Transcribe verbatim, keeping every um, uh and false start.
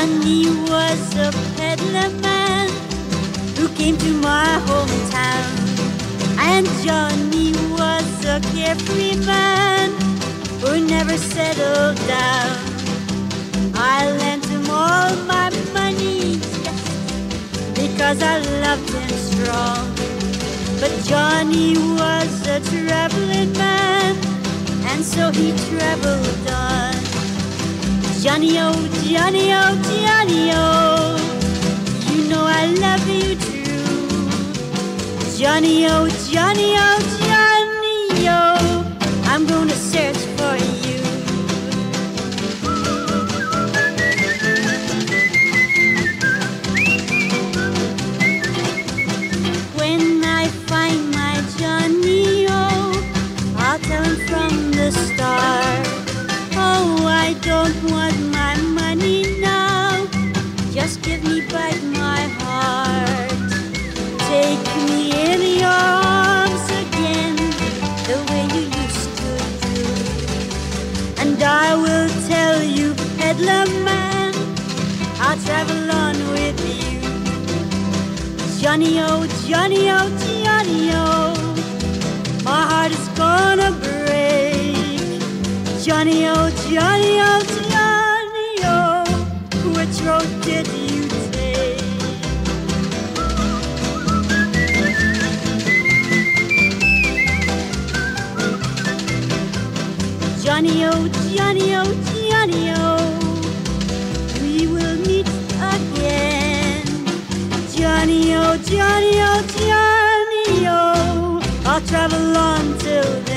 Johnny was a peddler man who came to my hometown. And Johnny was a carefree man who never settled down. I lent him all my money, yes, because I loved him strong. But Johnny was a traveling man, and so he traveled on. Johnny, oh, Johnny, oh, Johnny, oh, you know I love you true. Johnny, oh, Johnny, oh, Johnny, oh, I'm gonna search for you. When I find my Johnny, oh, I'll tell him from the start. Oh, I don't want my money now, just give me back my heart. Take me in your arms again, the way you used to do. And I will tell you, peddler man, I'll travel on with you. Johnny, oh, Johnny, oh, Johnny, oh, my heart is gonna break. Johnny, oh, Johnny, oh, Johnny, oh, which road did you take? Johnny, oh, Johnny, oh, Johnny, oh, we will meet again. Johnny, oh, Johnny, oh, Johnny, oh, I'll travel on till then.